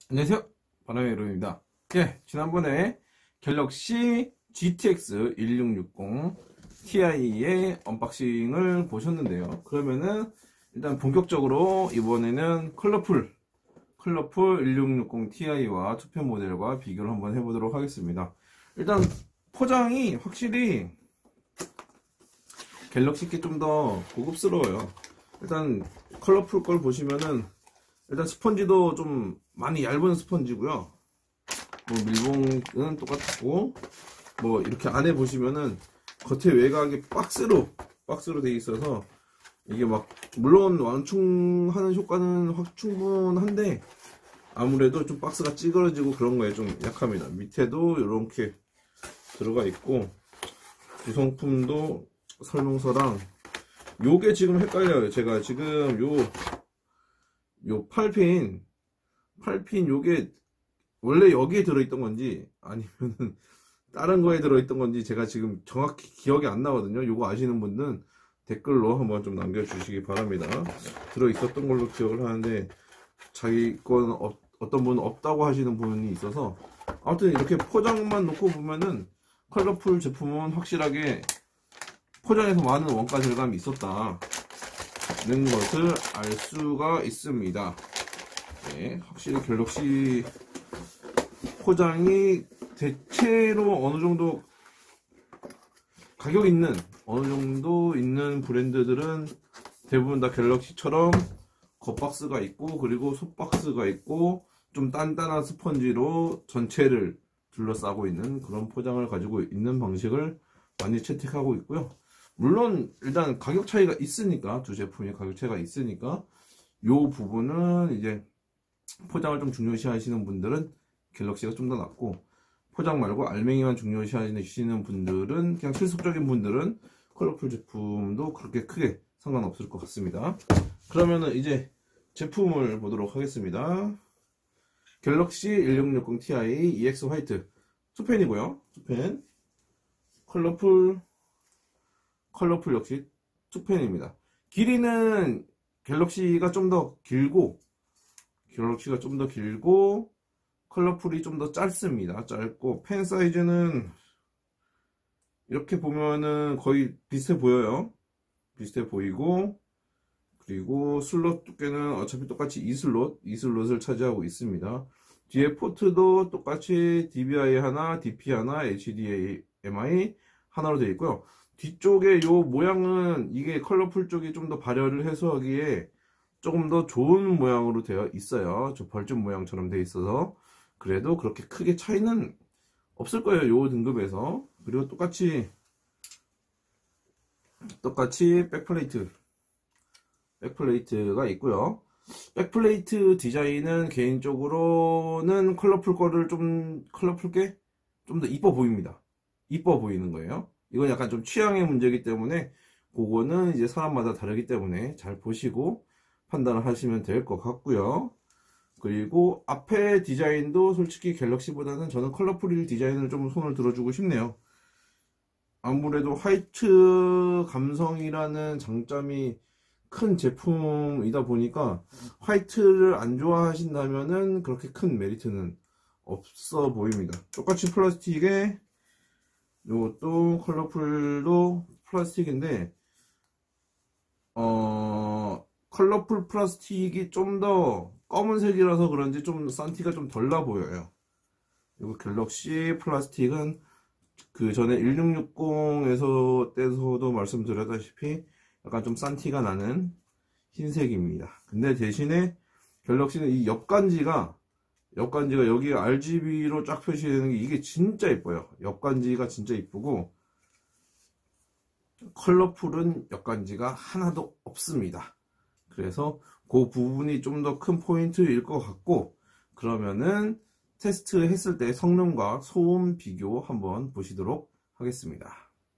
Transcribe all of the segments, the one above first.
안녕하세요, 바람의 여름입니다. 예, 지난번에 갤럭시 GTX 1660 Ti의 언박싱을 보셨는데요. 그러면은 일단 본격적으로 이번에는 컬러풀 1660 Ti와 투표 모델과 비교를 한번 해보도록 하겠습니다. 일단 포장이 확실히 갤럭시께 좀 더 고급스러워요. 일단 컬러풀 걸 보시면은 일단 스펀지도 좀 많이 얇은 스펀지고요. 뭐 밀봉은 똑같고, 뭐 이렇게 안에 보시면은 겉에 외곽이 박스로 돼 있어서 이게 막 물론 완충하는 효과는 확 충분한데 아무래도 좀 박스가 찌그러지고 그런 거에 좀 약합니다. 밑에도 이렇게 들어가 있고, 구성품도 설명서랑 요게 지금 헷갈려요. 제가 지금 요 8핀 요게 원래 여기에 들어있던 건지 아니면은 다른 거에 들어있던 건지 제가 지금 정확히 기억이 안 나거든요. 요거 아시는 분들은 댓글로 한번 좀 남겨주시기 바랍니다. 들어있었던 걸로 기억을 하는데 자기 건 어떤 분은 없다고 하시는 분이 있어서, 아무튼 이렇게 포장만 놓고 보면은 컬러풀 제품은 확실하게 포장에서 많은 원가 절감이 있었다는 것을 알 수가 있습니다. 네, 확실히 갤럭시 포장이 대체로 어느 정도 가격 있는 어느 정도 있는 브랜드들은 대부분 다 갤럭시처럼 겉박스가 있고, 그리고 속박스가 있고, 좀 단단한 스펀지로 전체를 둘러싸고 있는 그런 포장을 가지고 있는 방식을 많이 채택하고 있고요. 물론 일단 가격 차이가 있으니까, 두 제품의 가격 차이가 있으니까 요 부분은 이제 포장을 좀 중요시 하시는 분들은 갤럭시가 좀 더 낫고, 포장 말고 알맹이만 중요시 하시는 분들은, 그냥 실속적인 분들은 컬러풀 제품도 그렇게 크게 상관없을 것 같습니다. 그러면은 이제 제품을 보도록 하겠습니다. 갤럭시 1660 Ti EX 화이트 투펜이고요. 투펜 컬러풀 역시 투펜입니다. 길이는 갤럭시가 좀 더 길고 컬러풀이 좀 더 짧습니다. 짧고 펜 사이즈는 이렇게 보면은 거의 비슷해 보여요. 비슷해 보이고, 그리고 슬롯 두께는 어차피 똑같이 2슬롯을 차지하고 있습니다. 뒤에 포트도 똑같이 DVI 하나, DP 하나, HDMI 하나로 되어 있고요. 뒤쪽에 요 모양은 이게 컬러풀 쪽이 좀 더 발열을 해소하기에 조금 더 좋은 모양으로 되어 있어요. 저 벌점 모양처럼 되어 있어서 그래도 그렇게 크게 차이는 없을 거예요, 요 등급에서. 그리고 똑같이 백플레이트가 있고요. 백플레이트 디자인은 개인적으로는 컬러풀게 좀 더 이뻐 보입니다. 이뻐 보이는 거예요. 이건 약간 좀 취향의 문제이기 때문에 그거는 이제 사람마다 다르기 때문에 잘 보시고 판단을 하시면 될 것 같고요. 그리고 앞에 디자인도 솔직히 갤럭시보다는 저는 컬러풀 디자인을 좀 손을 들어주고 싶네요. 아무래도 화이트 감성이라는 장점이 큰 제품이다 보니까 화이트를 안 좋아하신다면은 그렇게 큰 메리트는 없어 보입니다. 똑같이 플라스틱에 이것도 컬러풀도 플라스틱인데, 컬러풀 플라스틱이 좀 더 검은색이라서 그런지 좀 산티가 좀 덜 나 보여요. 그리고 갤럭시 플라스틱은 그 전에 1660에서 때서도 말씀드렸다시피 약간 좀 산티가 나는 흰색입니다. 근데 대신에 갤럭시는 이 옆간지가 여기 RGB로 쫙 표시되는 게 이게 진짜 예뻐요. 옆간지가 진짜 이쁘고, 컬러풀은 옆간지가 하나도 없습니다. 그래서 그 부분이 좀 더 큰 포인트일 것 같고, 그러면은 테스트 했을 때 성능과 소음 비교 한번 보시도록 하겠습니다.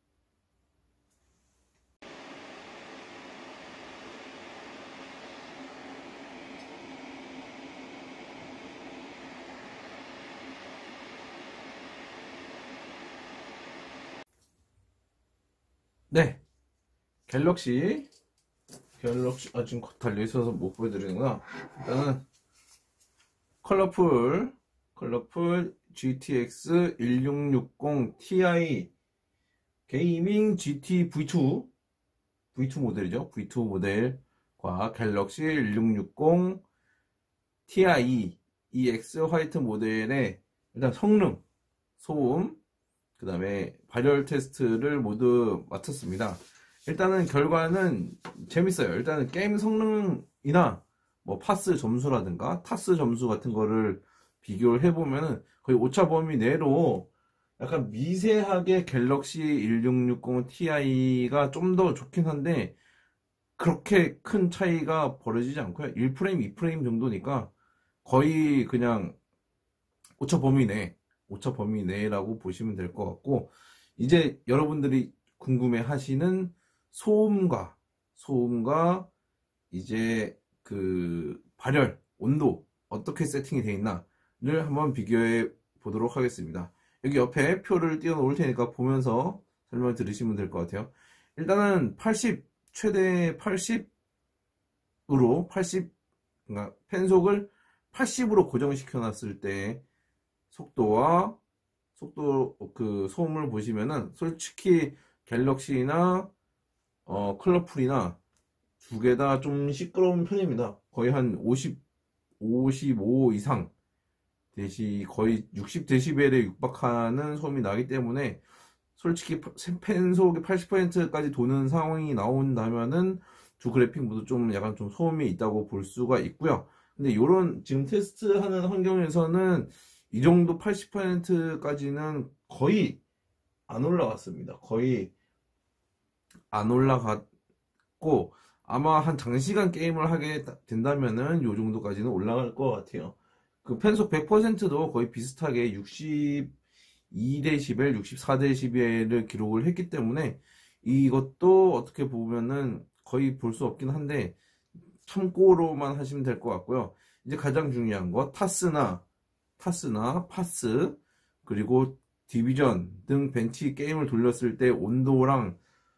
네, 갤럭시 지금 달려 있어서 못 보여드리는구나. 일단은 컬러풀 GTX 1660 Ti 게이밍 GT V2 모델이죠. V2 모델과 갤럭시 1660 Ti EX 화이트 모델의 일단 성능, 소음, 그 다음에 발열 테스트를 모두 마쳤습니다. 일단은 결과는 재밌어요. 일단은 게임 성능이나 뭐 파스 점수라든가 타스 점수 같은 거를 비교를 해보면은 거의 오차 범위 내로 약간 미세하게 갤럭시 1660 Ti가 좀 더 좋긴 한데 그렇게 큰 차이가 벌어지지 않고요. 1프레임, 2프레임 정도니까 거의 그냥 오차 범위 내라고 보시면 될 것 같고, 이제 여러분들이 궁금해 하시는 소음과 이제 그 발열, 온도 어떻게 세팅이 되어 있나를 한번 비교해 보도록 하겠습니다. 여기 옆에 표를 띄워 놓을 테니까 보면서 설명 들으시면 될 것 같아요. 일단은 80, 최대 80으로 그러니까 펜속을 80으로 고정시켜 놨을 때 속도 그 소음을 보시면은 솔직히 갤럭시나 컬러풀이나 두 개 다 좀 시끄러운 편입니다. 거의 한 55 이상 거의 60dB에 육박하는 소음이 나기 때문에 솔직히 펜속이 80%까지 도는 상황이 나온다면은 두 그래픽 모두 좀 약간 좀 소음이 있다고 볼 수가 있고요. 근데 요런 지금 테스트하는 환경에서는 이 정도 80%까지는 거의 안 올라갔습니다. 거의 안 올라갔고 아마 한 장시간 게임을 하게 된다면은 요 정도까지는 올라갈 것 같아요. 그 펜속 100%도 거의 비슷하게 62dB, 64dB를 기록을 했기 때문에 이것도 어떻게 보면은 거의 볼 수 없긴 한데 참고로만 하시면 될 것 같고요. 이제 가장 중요한 거 타스나 파스 그리고 디비전 등 벤치 게임을 돌렸을 때 온도랑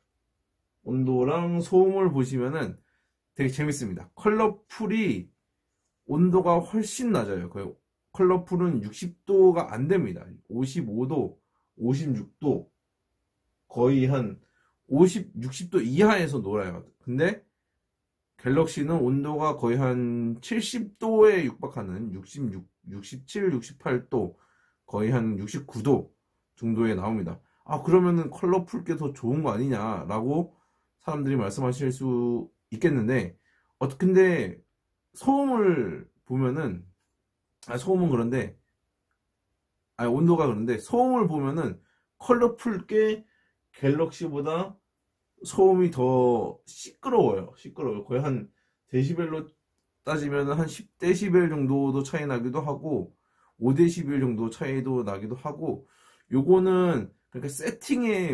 소음을 보시면은 되게 재밌습니다. 컬러풀이 온도가 훨씬 낮아요. 거의 컬러풀은 60도가 안 됩니다. 55도, 56도, 거의 한 60도 이하에서 놀아요. 근데 갤럭시는 온도가 거의 한 70도에 육박하는 67, 68도, 거의 한 69도 정도에 나옵니다. 아, 그러면은 컬러풀 게 더 좋은 거 아니냐라고 사람들이 말씀하실 수 있겠는데, 근데 소음을 보면은, 소음은 그런데, 온도가 그런데, 소음을 보면은 컬러풀 게 갤럭시보다 소음이 더 시끄러워요. 거의 한 데시벨로 따지면 한 10데시벨 정도도 차이 나기도 하고 5데시벨 정도 차이도 나기도 하고, 요거는 그러니까 세팅의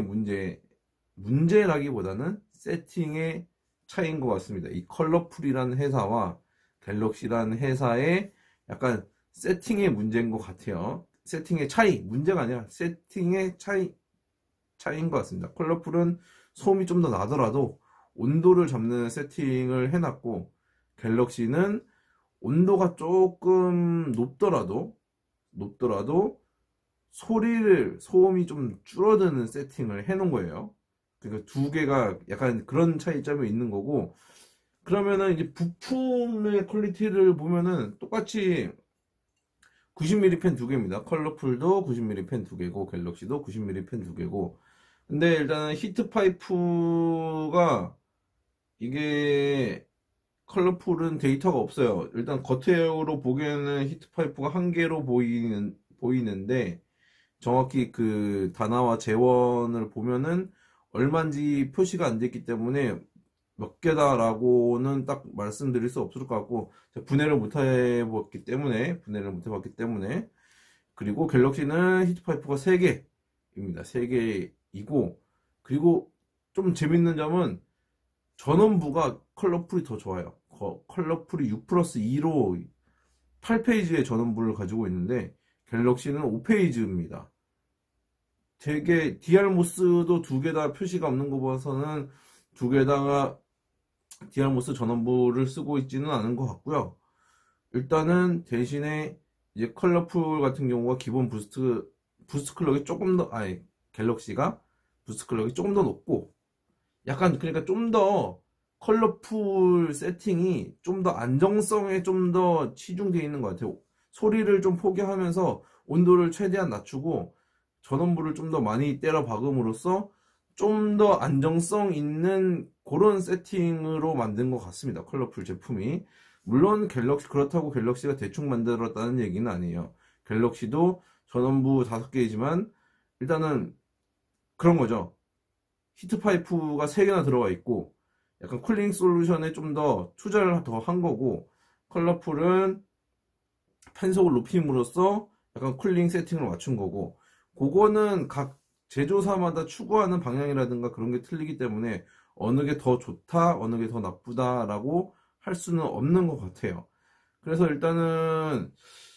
문제라기보다는 세팅의 차이인 것 같습니다. 이 컬러풀이라는 회사와 갤럭시라는 회사의 약간 세팅의 문제인 것 같아요. 세팅의 차이, 문제가 아니라 세팅의 차이인 것 같습니다. 컬러풀은 소음이 좀 더 나더라도 온도를 잡는 세팅을 해놨고, 갤럭시는 온도가 조금 높더라도 소음이 좀 줄어드는 세팅을 해놓은 거예요. 그러니까 두 개가 약간 그런 차이점이 있는 거고, 그러면은 이제 부품의 퀄리티를 보면은 똑같이 90mm 펜 두 개입니다. 컬러풀도 90mm 펜 두 개고 갤럭시도 90mm 펜 두 개고. 근데 일단은 히트 파이프가 이게 컬러풀은 데이터가 없어요. 일단 겉으로 보기에는 히트 파이프가 한 개로 보이는데 정확히 그 단화와 재원을 보면은 얼마인지 표시가 안 됐기 때문에 몇 개다라고는 딱 말씀드릴 수 없을 것 같고, 분해를 못 해봤기 때문에 그리고 갤럭시는 히트파이프가 3개입니다. 3개이고, 그리고 좀 재밌는 점은 전원부가 컬러풀이 더 좋아요. 컬러풀이 6+2로 8페이지의 전원부를 가지고 있는데 갤럭시는 5페이지입니다. 되게 DR모스도 두 개 다 표시가 없는 거 봐서는 두 개 다가 DR모스 전원부를 쓰고 있지는 않은 것 같고요. 일단은 대신에 이제 컬러풀 같은 경우가 기본 부스트 클럭이 조금 더, 갤럭시가 부스트 클럭이 조금 더 높고, 약간, 그러니까 좀 더 컬러풀 세팅이 좀 더 안정성에 좀 더 치중되어 있는 것 같아요. 소리를 좀 포기하면서 온도를 최대한 낮추고, 전원부를 좀 더 많이 때려 박음으로써 좀 더 안정성 있는 그런 세팅으로 만든 것 같습니다. 컬러풀 제품이. 물론 그렇다고 갤럭시가 대충 만들었다는 얘기는 아니에요. 갤럭시도 전원부 5개이지만 일단은 그런 거죠. 히트파이프가 3개나 들어가 있고 약간 쿨링 솔루션에 좀 더 투자를 더 한 거고, 컬러풀은 편속을 높임으로써 약간 쿨링 세팅을 맞춘 거고, 그거는 각 제조사마다 추구하는 방향이라든가 그런 게 틀리기 때문에 어느 게 더 좋다, 어느 게 더 나쁘다라고 할 수는 없는 것 같아요. 그래서 일단은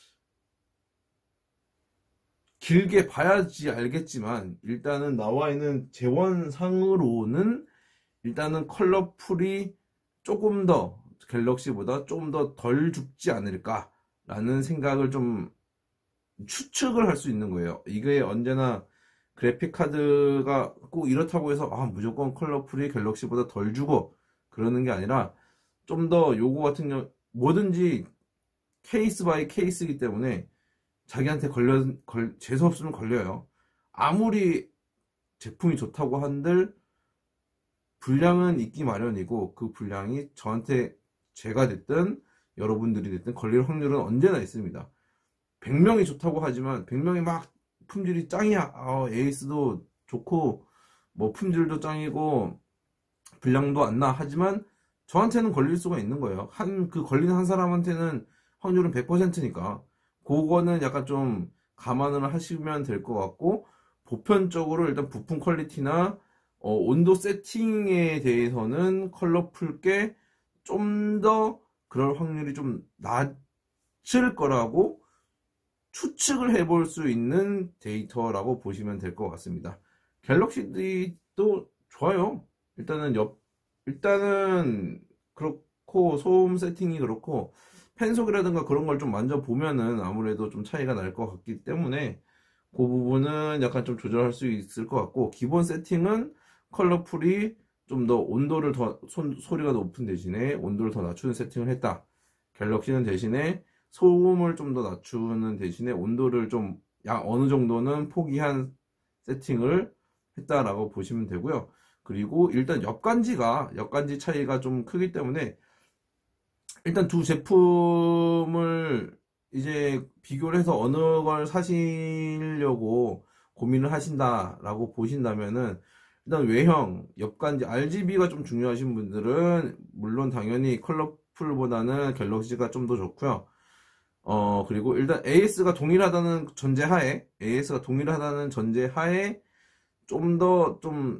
길게 봐야지 알겠지만, 일단은 나와 있는 재원상으로는 일단은 컬러풀이 조금 더 갤럭시보다 조금 더 덜 죽지 않을까라는 생각을 좀 추측을 할 수 있는 거예요. 이게 언제나 그래픽 카드가 꼭 이렇다고 해서 무조건 컬러풀이 갤럭시보다 덜 죽어 그러는 게 아니라, 좀 더 요거 같은 경우 뭐든지 케이스 바이 케이스이기 때문에 자기한테 재수 없으면 걸려요. 아무리 제품이 좋다고 한들 분량은 있기 마련이고, 그 분량이 저한테 제가 됐든 여러분들이 됐든 걸릴 확률은 언제나 있습니다. 100명이 좋다고 하지만 100명이 막 품질이 짱이야, 에이스도 좋고 뭐 품질도 짱이고 분량도 안 나 하지만 저한테는 걸릴 수가 있는 거예요. 그 걸리는 한 사람한테는 확률은 100%니까 그거는 약간 좀 감안을 하시면 될 것 같고, 보편적으로 일단 부품 퀄리티나 온도 세팅에 대해서는 컬러풀게 좀 더 그럴 확률이 좀 낮을 거라고 추측을 해볼 수 있는 데이터라고 보시면 될 것 같습니다. 갤럭시도 좋아요. 일단은 그렇고, 소음 세팅이 그렇고 펜속이라든가 그런 걸 좀 만져보면은 아무래도 좀 차이가 날 것 같기 때문에 그 부분은 약간 좀 조절할 수 있을 것 같고, 기본 세팅은 컬러풀이 좀 더 온도를 소리가 높은 대신에 온도를 더 낮추는 세팅을 했다. 갤럭시는 대신에 소음을 좀 더 낮추는 대신에 온도를 좀 어느 정도는 포기한 세팅을 했다라고 보시면 되고요. 그리고 일단 옆간지 차이가 좀 크기 때문에 일단 두 제품을 이제 비교를 해서 어느 걸 사시려고 고민을 하신다라고 보신다면은, 일단 외형, 옆간지, RGB가 좀 중요하신 분들은 물론 당연히 컬러풀보다는 갤럭시가 좀 더 좋고요. 그리고 일단 AS가 동일하다는 전제하에 좀 더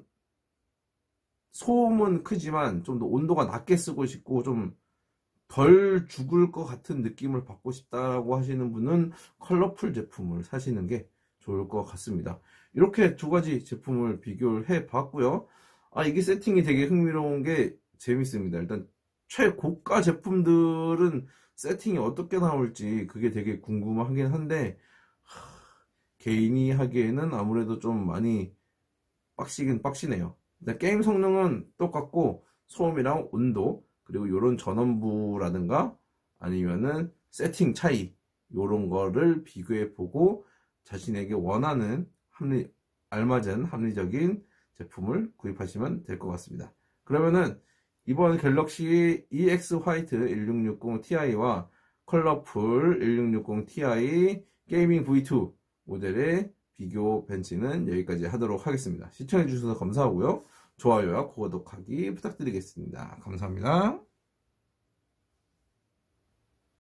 소음은 크지만 좀 더 온도가 낮게 쓰고 싶고 좀 덜 죽을 것 같은 느낌을 받고 싶다라고 하시는 분은 컬러풀 제품을 사시는 게 좋을 것 같습니다. 이렇게 두 가지 제품을 비교를 해 봤고요. 이게 세팅이 되게 흥미로운 게 재밌습니다. 일단 최고가 제품들은 세팅이 어떻게 나올지 그게 되게 궁금하긴 한데, 개인이 하기에는 아무래도 좀 많이 빡시긴 빡시네요. 일단 게임 성능은 똑같고, 소음이랑 온도, 그리고 요런 전원부라든가 아니면은 세팅 차이, 요런 거를 비교해 보고 자신에게 원하는 알맞은 합리적인 제품을 구입하시면 될 것 같습니다. 그러면은 이번 갤럭시 EX 화이트 1660 Ti와 컬러풀 1660 Ti 게이밍 V2 모델의 비교 벤치는 여기까지 하도록 하겠습니다. 시청해주셔서 감사하고요. 좋아요와 구독하기 부탁드리겠습니다. 감사합니다.